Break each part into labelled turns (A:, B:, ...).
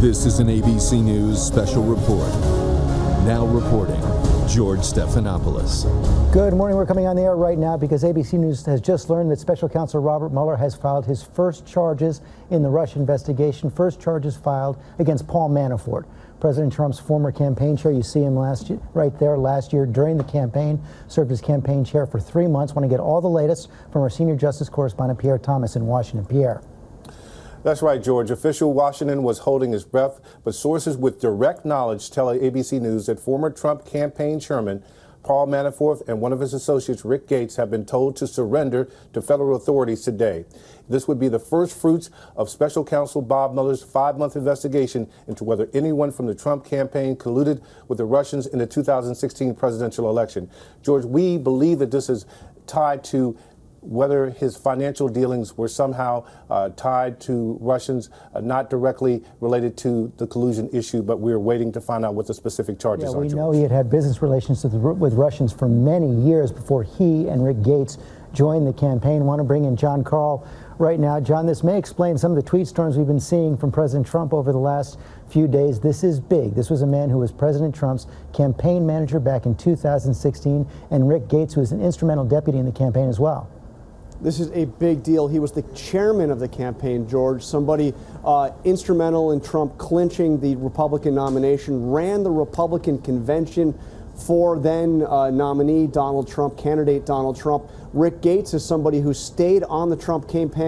A: This is an ABC News special report. Now reporting, George Stephanopoulos.
B: Good morning. We're coming on the air right now because ABC News has just learned that Special Counsel Robert Mueller has filed his first charges in the Russia investigation. First charges filed against Paul Manafort, President Trump's former campaign chair. You see him right there last year during the campaign, served as campaign chair for 3 months. Want to get all the latest from our senior justice correspondent, Pierre Thomas in Washington. Pierre.
C: That's right, George. Official Washington was holding his breath, but sources with direct knowledge tell ABC News that former Trump campaign chairman Paul Manafort and one of his associates, Rick Gates, have been told to surrender to federal authorities today. This would be the first fruits of Special Counsel Bob Mueller's 5-month investigation into whether anyone from the Trump campaign colluded with the Russians in the 2016 presidential election. George, we believe that this is tied to whether his financial dealings were somehow tied to Russians, not directly related to the collusion issue, but we're waiting to find out what the specific charges are.
B: We know he had business relations with Russians for many years before he and Rick Gates joined the campaign. Want to bring in Jon Karl right now. John, this may explain some of the tweet storms we've been seeing from President Trump over the last few days. This is big. This was a man who was President Trump's campaign manager back in 2016, and Rick Gates, who was an instrumental deputy in the campaign as well.
D: This is a big deal. He was the chairman of the campaign, George, somebody instrumental in Trump clinching the Republican nomination, ran the Republican convention for then nominee Donald Trump, candidate Donald Trump. Rick Gates is somebody who stayed on the Trump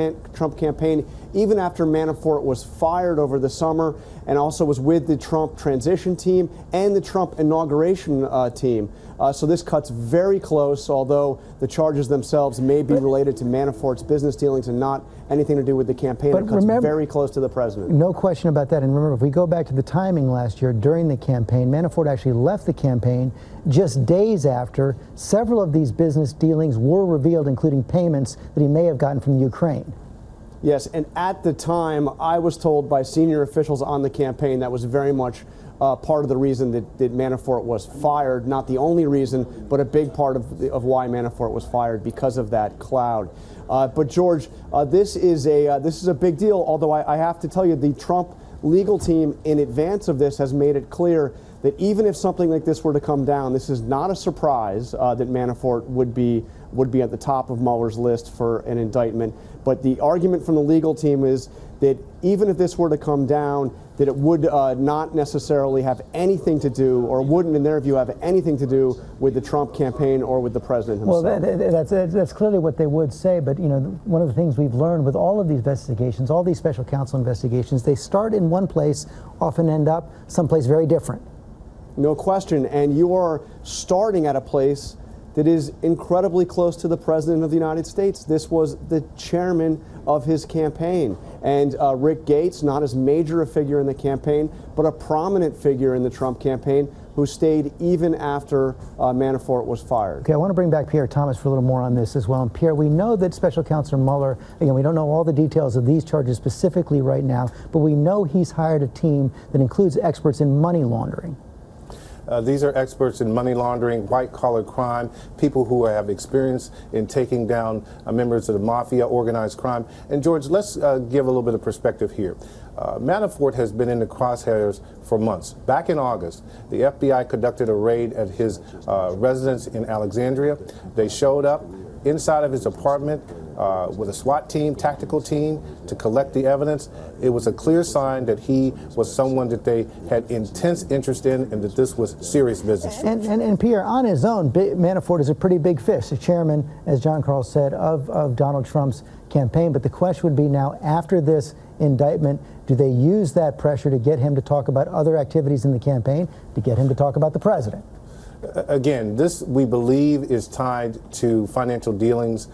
D: campaign even after Manafort was fired over the summer, and also was with the Trump transition team and the Trump inauguration team. So this cuts very close, although the charges themselves may be related to Manafort's business dealings and not anything to do with the campaign. It cuts very close to the president.
B: No question about that. And remember, if we go back to the timing last year during the campaign, Manafort actually left the campaign just days after several of these business dealings were revealed, including payments that he may have gotten from Ukraine.
D: Yes, and at the time, I was told by senior officials on the campaign that was very much part of the reason that Manafort was fired. Not the only reason, but a big part of why Manafort was fired, because of that cloud. But George, this is a big deal. Although I have to tell you, the Trump legal team in advance of this has made it clear that even if something like this were to come down, this is not a surprise that Manafort would be at the top of Mueller's list for an indictment. But the argument from the legal team is that even if this were to come down, that it would not necessarily have anything to do, or wouldn't, in their view, have anything to do with the Trump campaign or with the president himself.
B: Well, that's clearly what they would say. But you know, one of the things we've learned with all of these investigations, all these special counsel investigations, they start in one place, often end up someplace very different.
D: No question. And you are starting at a place that is incredibly close to the President of the United States. This was the chairman of his campaign. And Rick Gates, not as major a figure in the campaign, but a prominent figure in the Trump campaign, who stayed even after Manafort was fired.
B: Okay, I want to bring back Pierre Thomas for a little more on this as well. And Pierre, we know that Special Counsel Mueller, again, we don't know all the details of these charges specifically right now, but we know he's hired a team that includes experts in money laundering.
C: These are experts in money laundering, white-collar crime, people who have experience in taking down members of the mafia, organized crime. And George, let's give a little bit of perspective here. Manafort has been in the crosshairs for months. Back in August, the FBI conducted a raid at his residence in Alexandria. They showed up inside of his apartment with a SWAT team, tactical team, to collect the evidence. It was a clear sign that he was someone that they had intense interest in, and that this was serious business.
B: And Pierre, on his own, Manafort is a pretty big fish, the chairman, as Jon Karl said, of Donald Trump's campaign. But the question would be now, after this indictment, do they use that pressure to get him to talk about other activities in the campaign, to get him to talk about the president?
C: Again, this, we believe, is tied to financial dealings.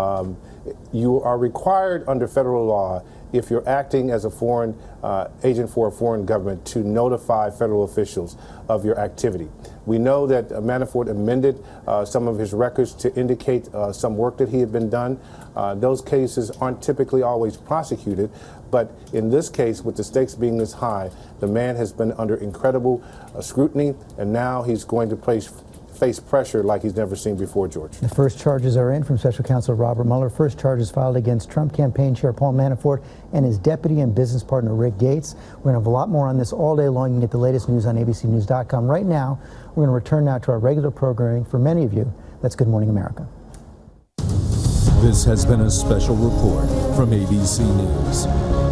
C: You are required under federal law, if you're acting as a foreign agent for a foreign government, to notify federal officials of your activity. We know that Manafort amended some of his records to indicate some work that he had been done. Those cases aren't typically always prosecuted, but in this case, with the stakes being this high, the man has been under incredible scrutiny, and now he's going to face face pressure like he's never seen before, George.
B: The first charges are in from Special Counsel Robert Mueller. First charges filed against Trump campaign chair Paul Manafort and his deputy and business partner Rick Gates. We're going to have a lot more on this all day long. You can get the latest news on abcnews.com. Right now, we're going to return now to our regular programming. For many of you, that's Good Morning America.
A: This has been a special report from ABC News.